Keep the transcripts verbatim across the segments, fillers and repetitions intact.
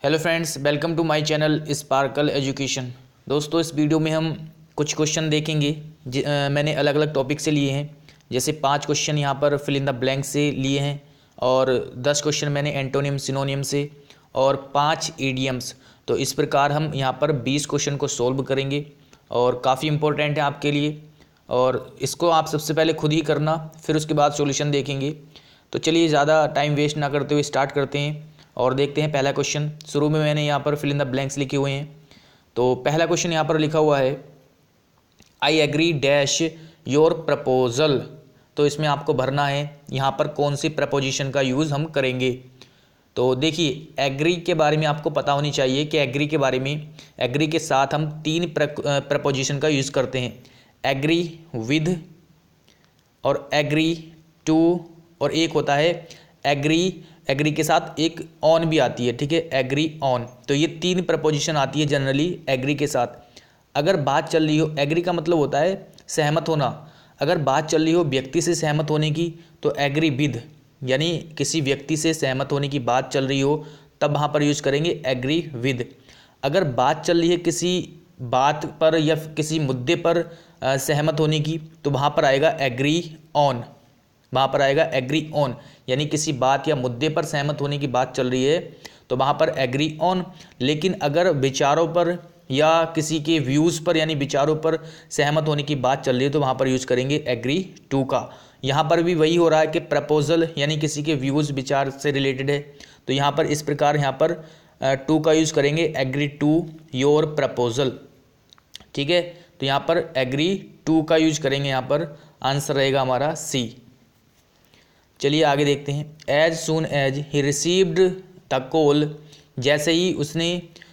Hello friends, welcome to my channel sparkle education. दोस्तों, इस video में हम कुछ क्वेश्चन देखेंगे। ज- अ, मैंने अलग अलग टॉपिक से लिए हैं। जैसे पांच क्वेश्चन यहाँ पर फिल इन द ब्लैंक से लिए हैं और दस क्वेश्चन मैंने एंटोनिम सिनोनियम से और पांच ईडियम्स। तो इस प्रकार हम यहाँ पर बीस क्वेश्चन को सॉल्व करेंगे और काफ़ी इंपॉर्टेंट है आपके लिए। और इसको आप सबसे पहले खुद ही करना, फिर उसके बाद सॉल्यूशन देखेंगे। तो चलिए ज़्यादा टाइम वेस्ट ना करते हुए स्टार्ट करते हैं और देखते हैं पहला क्वेश्चन। शुरू में मैंने यहाँ पर फिल इन द ब्लैंक्स लिखे हुए हैं। तो पहला क्वेश्चन यहाँ पर लिखा हुआ है, I agree dash your proposal. तो इसमें आपको भरना है यहाँ पर कौन सी प्रपोजिशन का यूज़ हम करेंगे। तो देखिए, एग्री के बारे में आपको पता होनी चाहिए कि एग्री के बारे में एग्री के साथ हम तीन प्रपोजिशन का यूज़ करते हैं। एग्री विद और एग्री टू और एक होता है एग्री। एग्री के साथ एक ऑन भी आती है, ठीक है, एग्री ऑन। तो ये तीन प्रपोजिशन आती है जनरली एग्री के साथ। अगर बात चल रही हो, एग्री का मतलब होता है सहमत होना। अगर बात चल रही हो व्यक्ति से सहमत होने की तो एग्री विद, यानी किसी व्यक्ति से सहमत होने की बात चल रही हो तब वहाँ पर यूज करेंगे एग्री विद। अगर बात चल रही है किसी बात पर या किसी मुद्दे पर अ, सहमत होने की तो वहाँ पर आएगा एग्री ऑन। वहाँ पर आएगा एग्री ऑन, यानी किसी बात या मुद्दे पर सहमत होने की बात चल रही है तो वहाँ पर एग्री ऑन। लेकिन अगर विचारों पर या किसी के व्यूज़ पर यानी विचारों पर सहमत होने की बात चल रही है तो वहाँ पर यूज़ करेंगे एग्री टू का। यहाँ पर भी वही हो रहा है कि प्रपोजल यानी किसी के व्यूज़ विचार से रिलेटेड है, तो यहाँ पर इस प्रकार यहाँ पर टू का यूज़ करेंगे, एग्री टू योर प्रपोजल। ठीक है, तो यहाँ पर एग्री टू का यूज करेंगे। यहाँ पर आंसर रहेगा हमारा सी। चलिए आगे देखते हैं। एज सून एज ही रिसीव्ड द कॉल, जैसे ही उसने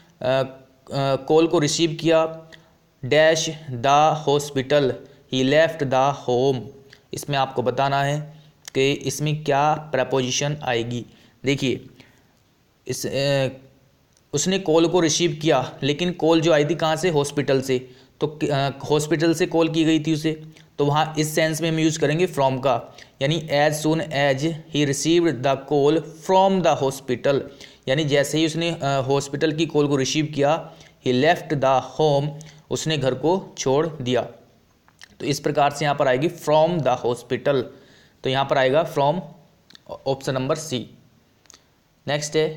कॉल को रिसीव किया, डैश द हॉस्पिटल ही लेफ्ट द होम। इसमें आपको बताना है कि इसमें क्या प्रपोजिशन आएगी। देखिए, इस अ, उसने कॉल को रिसीव किया, लेकिन कॉल जो आई थी कहाँ से, हॉस्पिटल से। तो हॉस्पिटल से कॉल की गई थी उसे, तो वहाँ इस सेंस में हम यूज़ करेंगे फ्रॉम का, यानी एज सून एज ही received the call from the hospital, यानी जैसे ही उसने हॉस्पिटल की कॉल को रिसीव किया, ही लेफ्ट द होम, उसने घर को छोड़ दिया। तो इस प्रकार से यहाँ पर आएगी फ्रॉम द हॉस्पिटल। तो यहाँ पर आएगा from, option number C. Next है,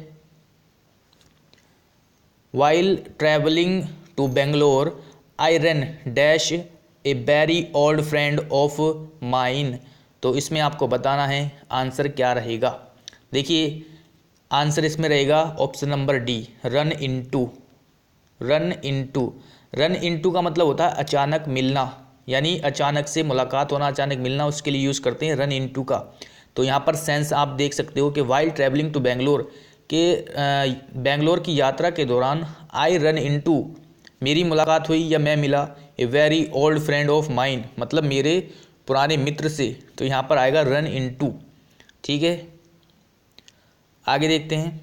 while travelling to Bangalore I run dash a very old friend of mine. तो इसमें आपको बताना है आंसर क्या रहेगा। देखिए, आंसर इसमें रहेगा option number D, run into. Run into, run into का मतलब होता है अचानक मिलना, यानी अचानक से मुलाकात होना, अचानक मिलना, उसके लिए यूज़ करते हैं रन इनटू का। तो यहाँ पर सेंस आप देख सकते हो कि वाइल ट्रैवलिंग टू बेंगलोर, के बेंगलोर की यात्रा के दौरान आई रन इनटू, मेरी मुलाकात हुई या मैं मिला, a very old friend of mine, मतलब मेरे पुराने मित्र से। तो यहाँ पर आएगा रन इनटू। ठीक है, आगे देखते हैं।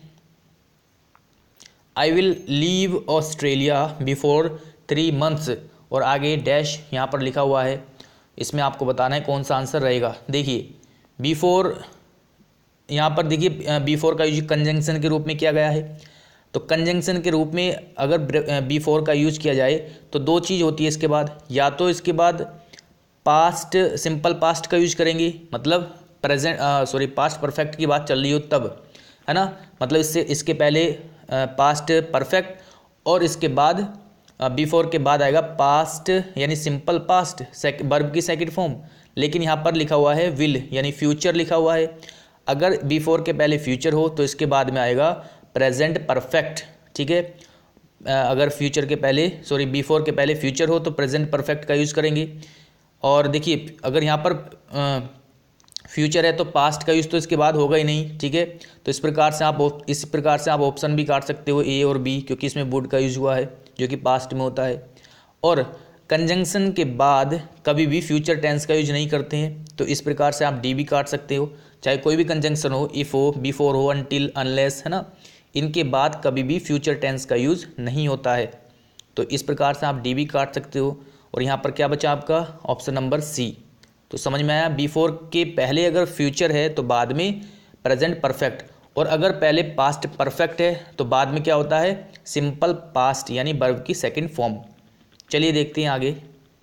I will leave Australia before three months, और आगे डैश यहाँ पर लिखा हुआ है। इसमें आपको बताना है कौन सा आंसर रहेगा। देखिए, बिफोर, यहाँ पर देखिए बिफोर का यूज कंजंक्शन के रूप में किया गया है। तो कंजंक्शन के रूप में अगर बिफोर का यूज किया जाए तो दो चीज़ होती है इसके बाद, या तो इसके बाद पास्ट, सिंपल पास्ट का यूज करेंगे, मतलब प्रेजेंट सॉरी पास्ट परफेक्ट की बात चल रही हो तब, है ना, मतलब इससे इसके पहले पास्ट परफेक्ट और इसके बाद बिफोर के बाद आएगा पास्ट यानी सिंपल पास्ट, वर्ब की सेकंड फॉर्म। लेकिन यहाँ पर लिखा हुआ है विल, यानी फ्यूचर लिखा हुआ है। अगर बिफोर के पहले फ्यूचर हो तो इसके बाद में आएगा प्रेजेंट परफेक्ट। ठीक है, अगर फ्यूचर के पहले सॉरी बिफोर के पहले फ्यूचर हो तो प्रेजेंट परफेक्ट का यूज़ करेंगे। और देखिए, अगर यहाँ पर फ्यूचर है तो पास्ट का यूज़ तो इसके बाद होगा ही नहीं। ठीक है, तो इस प्रकार से आप इस प्रकार से आप ऑप्शन भी काट सकते हो, ए और बी, क्योंकि इसमें वुड का यूज़ हुआ है जो कि पास्ट में होता है। और कंजंक्शन के बाद कभी भी फ्यूचर टेंस का यूज नहीं करते हैं, तो इस प्रकार से आप डी भी काट सकते हो। चाहे कोई भी कंजंक्शन हो, इफ़ हो, बिफोर हो, अनटिल, अनलेस, है ना, इनके बाद कभी भी फ्यूचर टेंस का यूज़ नहीं होता है। तो इस प्रकार से आप डी भी काट सकते हो। और यहाँ पर क्या बचा आपका, ऑप्शन नंबर सी। तो समझ में आया, बिफोर के पहले अगर फ्यूचर है तो बाद में प्रेजेंट परफेक्ट, और अगर पहले पास्ट परफेक्ट है तो बाद में क्या होता है, सिंपल पास्ट यानी वर्ब की सेकंड फॉर्म। चलिए देखते हैं आगे।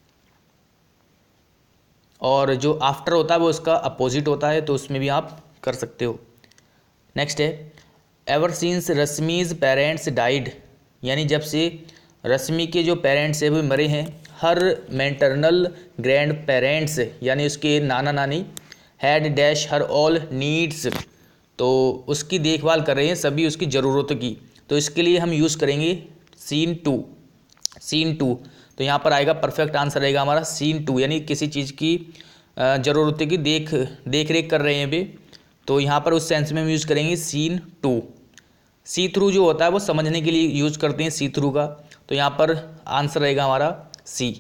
और जो आफ्टर होता है वो उसका अपोजिट होता है, तो उसमें भी आप कर सकते हो। नेक्स्ट है ever since Rashmi's parents died, यानी जब से रश्मि के जो पेरेंट्स है वो मरे हैं, हर मैटरनल ग्रैंड पेरेंट्स यानी उसके नाना नानी had dash her all needs, तो उसकी देखभाल कर रहे हैं सभी उसकी ज़रूरतों की। तो इसके लिए हम यूज़ करेंगे सीन टू। सीन टू तो यहाँ पर आएगा, परफेक्ट आंसर आएगा हमारा सीन टू, यानी किसी चीज़ की ज़रूरतों की देख देख रेख कर रहे हैं वे, तो यहाँ पर उस सेंस में हम यूज़ करेंगे सीन टू। सी थ्रू जो होता है वो समझने के लिए यूज़ करते हैं सी थ्रू का, तो यहाँ पर आंसर रहेगा हमारा सी।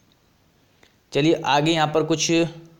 चलिए आगे यहाँ पर कुछ,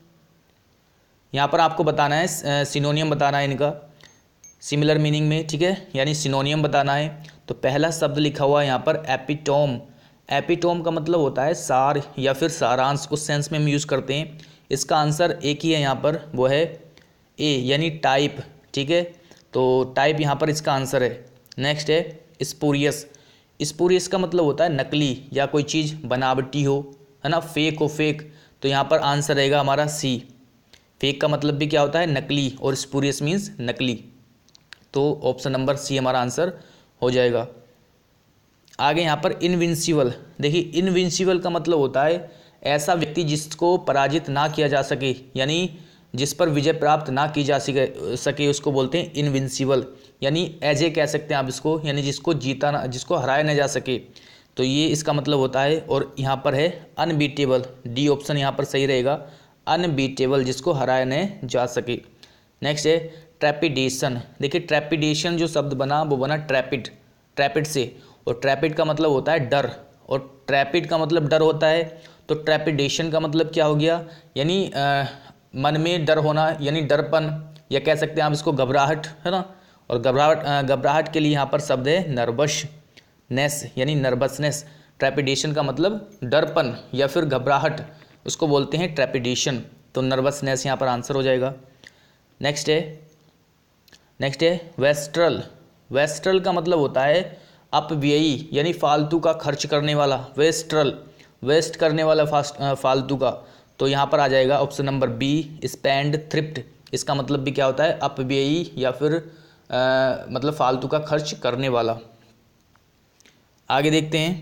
यहाँ पर आपको बताना है सिनोनियम बताना है इनका सिमिलर मीनिंग में, ठीक है, यानी सिनोनियम बताना है। तो पहला शब्द लिखा हुआ है यहाँ पर एपिटोम। एपिटोम का मतलब होता है सार या फिर सारांश, उस सेंस में हम यूज़ करते हैं। इसका आंसर एक ही है यहाँ पर, वो है ए यानी टाइप, ठीक है, तो टाइप यहाँ पर इसका आंसर है। नेक्स्ट है स्पूरियस। स्पूरियस का मतलब होता है नकली या कोई चीज़ बनावटी हो, है ना, फेक हो, फेक, तो यहाँ पर आंसर रहेगा हमारा सी। फेक का मतलब भी क्या होता है, नकली, और स्पूरियस मीन्स नकली, तो ऑप्शन नंबर सी हमारा आंसर हो जाएगा। आगे यहाँ पर इनविंसिबल। देखिए इनविंसिबल का मतलब होता है ऐसा व्यक्ति जिसको पराजित ना किया जा सके, यानी जिस पर विजय प्राप्त ना की जा सके सके उसको बोलते हैं इनविंसिबल, यानी एजे कह सकते हैं आप इसको, यानी जिसको जीता ना, जिसको हराया ना जा सके, तो ये इसका मतलब होता है। और यहाँ पर है अनबीटेबल, डी ऑप्शन यहाँ पर सही रहेगा, अनबीटेबल, जिसको हराया न जा सके। नेक्स्ट है ट्रैपिडेशन। देखिए ट्रैपिडेशन जो शब्द बना वो बना ट्रैपिड, ट्रैपिड से, और ट्रैपिड का मतलब होता है डर, और ट्रैपिड का मतलब डर होता है, तो ट्रैपिडेशन का मतलब क्या हो गया, यानी आ, मन में डर होना, यानी डरपन, या कह सकते हैं आप इसको घबराहट, है ना। और घबराहट घबराहट के लिए यहाँ पर शब्द है नर्वसनेस, यानी नर्वसनेस। ट्रैपिडेशन का मतलब डरपन या फिर घबराहट, उसको बोलते हैं ट्रैपिडेशन, तो नर्वसनेस यहाँ पर आंसर हो जाएगा। नेक्स्ट है नेक्स्ट है वेस्ट्रल। वेस्ट्रल का मतलब होता है अपव्ययी, यानी फालतू का खर्च करने वाला, वेस्ट्रल, वेस्ट करने वाला फास्ट फालतू का, तो यहाँ पर आ जाएगा option number B spendthrift. इसका मतलब भी क्या होता है, अपव्ययी या फिर आ, मतलब फालतू का खर्च करने वाला। आगे देखते हैं,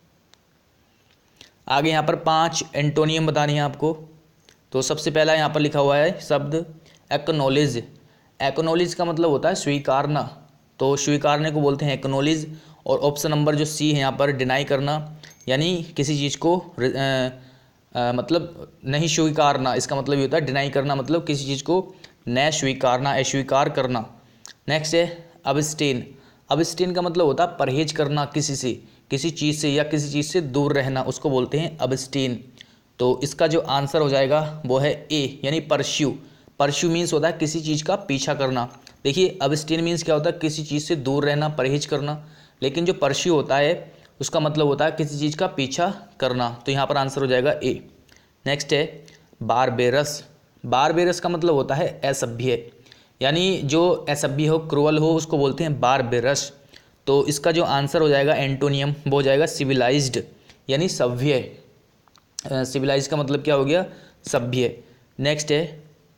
आगे यहाँ पर पांच एंटोनियम बताने हैं आपको। तो सबसे पहला यहाँ पर लिखा हुआ है शब्द एक्नॉलेज। एक्नॉलेज का मतलब होता है स्वीकारना, तो स्वीकारने को बोलते हैं एक्नॉलेज। और ऑप्शन नंबर जो सी है यहाँ पर डिनाई करना, यानी किसी चीज़ को आ, आ, मतलब नहीं स्वीकारना, इसका मतलब ये होता है डिनाई करना, मतलब किसी चीज़ को न स्वीकारना, अस्वीकार करना। नेक्स्ट है अबस्टेन। अबस्टेन का मतलब होता है परहेज करना किसी से, किसी चीज़ से या किसी चीज़ से दूर रहना, उसको बोलते हैं अबस्टेन। तो इसका जो आंसर हो जाएगा वो है ए, यानी परस्यू। परस्यू मीन्स होता है किसी चीज़ का पीछा करना। देखिए अबस्टेन मीन्स क्या होता है, किसी चीज़ से दूर रहना, परहेज करना, लेकिन जो परस्यू होता है उसका मतलब होता है किसी चीज़ का पीछा करना, तो यहाँ पर आंसर हो जाएगा ए। नेक्स्ट है बारबेरस। बारबेरस का मतलब होता है असभ्य, यानी जो असभ्य हो, क्रूअल हो, उसको बोलते हैं बारबेरस। तो इसका जो आंसर हो जाएगा एंटोनियम वो हो जाएगा सिविलाइज्ड, यानी सभ्य। सिविलाइज का मतलब क्या हो गया, सभ्य। नेक्स्ट है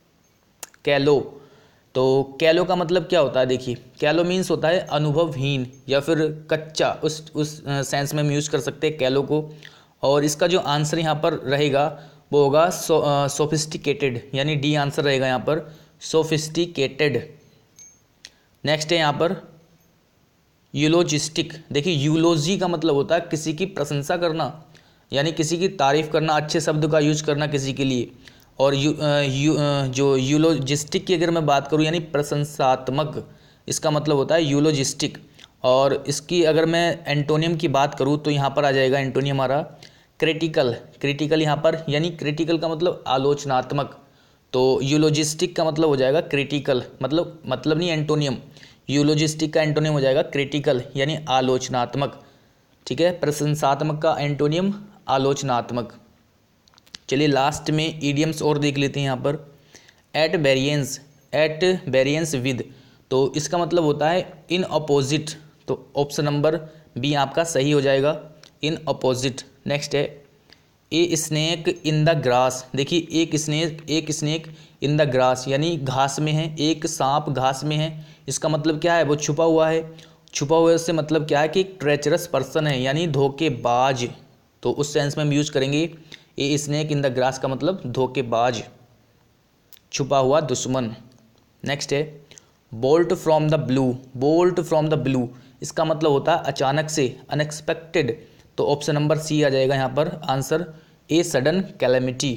कैलो। तो कैलो का मतलब क्या होता है, देखिए कैलो मीन्स होता है अनुभवहीन या फिर कच्चा, उस उस सेंस में हम यूज़ कर सकते हैं कैलो को। और इसका जो आंसर यहाँ पर रहेगा वो होगा सो सोफिस्टिकेटेड, यानी डी आंसर रहेगा यहाँ पर सोफिस्टिकेटेड। नेक्स्ट है यहाँ पर यूलोजिस्टिक। देखिए यूलोजी का मतलब होता है किसी की प्रशंसा करना, यानी किसी की तारीफ करना, अच्छे शब्द का यूज करना किसी के लिए। और यू, यू जो यूलोजिस्टिक की अगर मैं बात करूं यानी प्रशंसात्मक, इसका मतलब होता है यूलोजिस्टिक। और इसकी अगर मैं एंटोनियम की बात करूं तो यहाँ पर आ जाएगा एंटोनियम हमारा क्रिटिकल। क्रिटिकल यहाँ पर, यानी क्रिटिकल का मतलब आलोचनात्मक, तो यूलोजिस्टिक का मतलब हो जाएगा क्रिटिकल, मतलब मतलब नहीं एंटोनियम, यूलोजिस्टिक का एंटोनियम हो जाएगा क्रिटिकल, यानी आलोचनात्मक, ठीक है। प्रशंसात्मक का एंटोनियम आलोचनात्मक। चलिए लास्ट में इडियम्स और देख लेते हैं यहाँ पर। At variance, at variance with, तो इसका मतलब होता है इन अपोजिट, तो ऑप्शन नंबर बी आपका सही हो जाएगा, इन अपोजिट। नेक्स्ट है a snake in the grass. देखिए एक स्नेक एक स्नेक इन द ग्रास यानी घास में है, एक सांप घास में है, इसका मतलब क्या है, वो छुपा हुआ है। छुपा हुआ से मतलब क्या है कि एक ट्रेचरस पर्सन है यानी धोखेबाज, तो उस सेंस में हम यूज करेंगे a snake in the grass का मतलब धोखेबाज, छुपा हुआ दुश्मन। नेक्स्ट है bolt from the blue. Bolt from the blue इसका मतलब होता है अचानक से, अनएक्सपेक्टेड, तो ऑप्शन नंबर सी आ जाएगा यहाँ पर आंसर, ए सडन कैलेमिटी।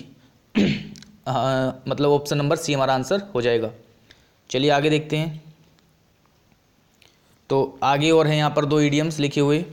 मतलब ऑप्शन नंबर सी हमारा आंसर हो जाएगा। चलिए आगे देखते हैं। तो आगे और है यहाँ पर दो इडियम्स लिखे हुए,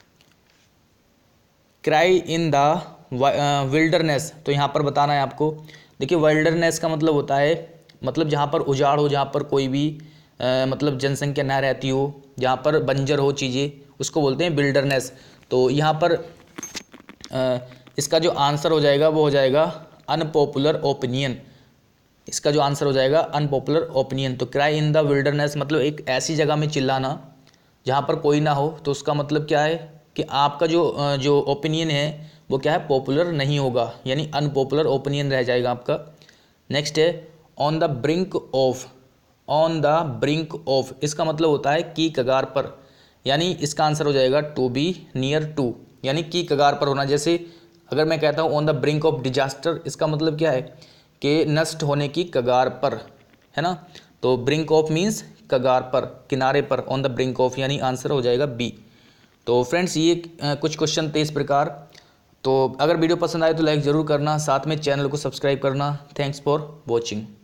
क्राई इन द विल्डरनेस, तो यहाँ पर बताना है आपको। देखिए विल्डरनेस का मतलब होता है मतलब जहाँ पर उजाड़ हो, जहाँ पर कोई भी आ, मतलब जनसंख्या ना रहती हो, जहाँ पर बंजर हो चीज़ें, उसको बोलते हैं विल्डरनेस। तो यहाँ पर आ, इसका जो आंसर हो जाएगा वो हो जाएगा अनपॉपुलर ओपिनियन। इसका जो आंसर हो जाएगा अनपॉपुलर ओपिनियन। तो क्राई इन द विल्डरनेस मतलब एक ऐसी जगह में चिल्लाना जहाँ पर कोई ना हो, तो उसका मतलब क्या है कि आपका जो जो ओपिनियन है वो क्या है, पॉपुलर नहीं होगा, यानी अनपॉपुलर ओपिनियन रह जाएगा आपका। नेक्स्ट है on the brink of. On the brink of इसका मतलब होता है की कगार पर, यानी इसका आंसर हो जाएगा टू बी नियर टू, यानी की कगार पर होना। जैसे अगर मैं कहता हूँ on the brink of disaster, इसका मतलब क्या है कि नष्ट होने की कगार पर, है ना। तो ब्रिंक ऑफ मीन्स कगार पर, किनारे पर, ऑन द ब्रिंक ऑफ, यानी आंसर हो जाएगा बी। तो फ्रेंड्स ये कुछ क्वेश्चन थे इस प्रकार। तो अगर वीडियो पसंद आए तो लाइक ज़रूर करना, साथ में चैनल को सब्सक्राइब करना। Thanks for watching.